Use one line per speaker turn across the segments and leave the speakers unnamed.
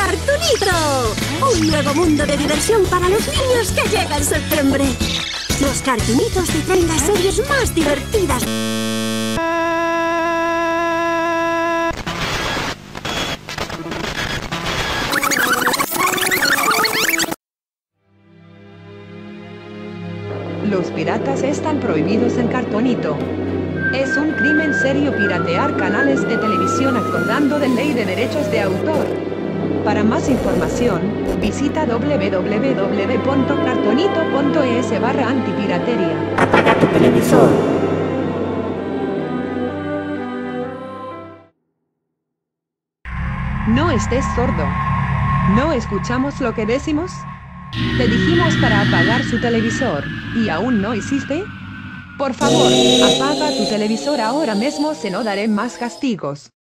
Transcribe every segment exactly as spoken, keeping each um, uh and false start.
Cartoonito, un nuevo mundo de diversión para los niños que llega en septiembre. Los Cartoonitos te traen las series más divertidas.
Los piratas están prohibidos en Cartoonito. Es un crimen serio piratear canales de televisión acordando de ley de derechos de autor. Para más información, visita w w w punto cartoonito punto es barra antipiratería.
Televisor.
No estés sordo. ¿No escuchamos lo que decimos? Te dijimos para apagar su televisor, ¿y aún no hiciste? Por favor, apaga tu televisor ahora mismo, si no daré más castigos.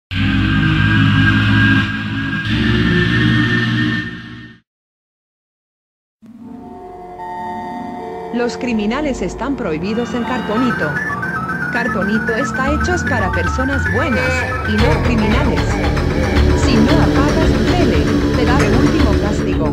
Los criminales están prohibidos en Cartoonito. Cartoonito está hecho para personas buenas, y no criminales. Si no apagas tu tele, te daré último castigo.